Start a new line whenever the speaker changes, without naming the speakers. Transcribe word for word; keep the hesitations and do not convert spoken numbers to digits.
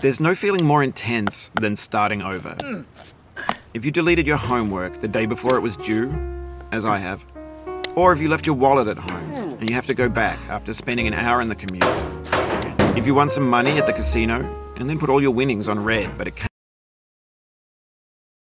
There's no feeling more intense than starting over. If you deleted your homework the day before it was due, as I have, or if you left your wallet at home and you have to go back after spending an hour in the commute. If you won some money at the casino and then put all your winnings on red, but it came